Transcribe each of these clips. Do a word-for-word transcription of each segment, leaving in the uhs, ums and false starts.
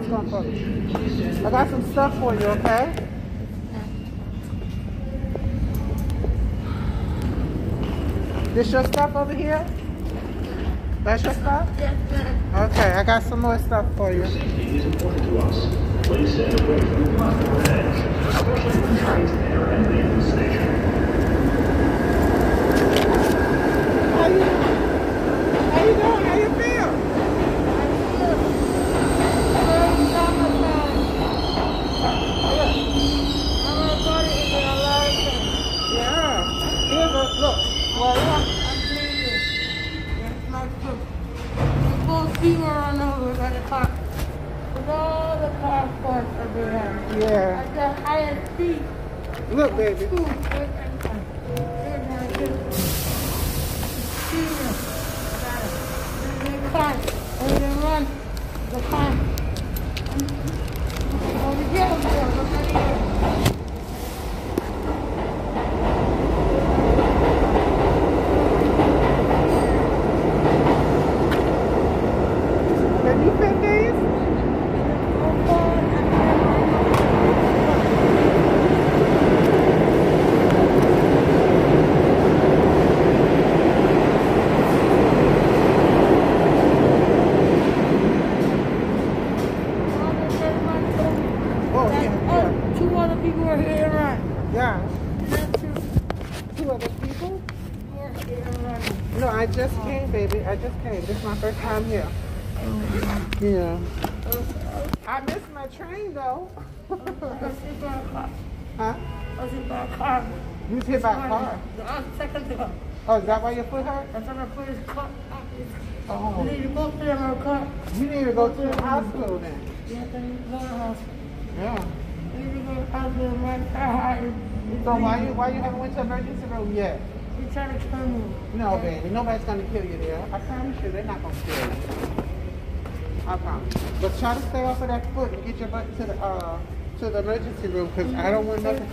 what's going for me. I got some stuff for you, okay? This your stuff over here? That's your stuff? Yes, ma'am. Okay, I got some more stuff for you. Safety is important to us. Please stay away from the platform edge, especially when trains enter and leave the station. How you, how you doing? How you feel? Yeah. Here's a look. Well, I'm bleeding. It's my foot. Full fever run over by the car. With all the car parts are there. yeah. I got highest speed. Look, baby. Ooh, here's my foot. Fever. Got it. There's the car. There's the run. The car. Over here, over there. Look at here. Can you fit these? Oh, yeah, yeah. Two other people are here running. Yeah. Two Two other people? are here running. No, I just came, baby. I just came. This is my first time here. Yeah. I missed my train, though. I was hit by a car. Huh? I was hit by a car. You was hit by a car? Uh, seconds ago. Oh, is that why your foot hurt? I thought I put his car. I Oh. need to go to my car. You need to go to the hospital then. Yes, I need to go to the hospital. Yeah. I need to go to the hospital. My car is So why you why you haven't went to emergency room yet? He's trying to kill me. No, baby. Nobody's gonna kill you there. I promise you, they're not gonna kill you. I promise. But try to stay off of that foot and get your butt to the uh to the emergency room, because I don't want nothing.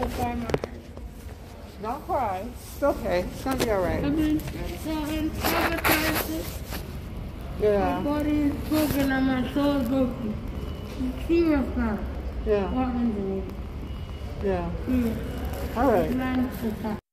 Don't cry. It's okay. It's gonna be all right. I've been selling advertisements. My Yeah. body is broken and my soul is broken. I'm serious now. Yeah. What happened to me? Yeah. Serious. All right. It's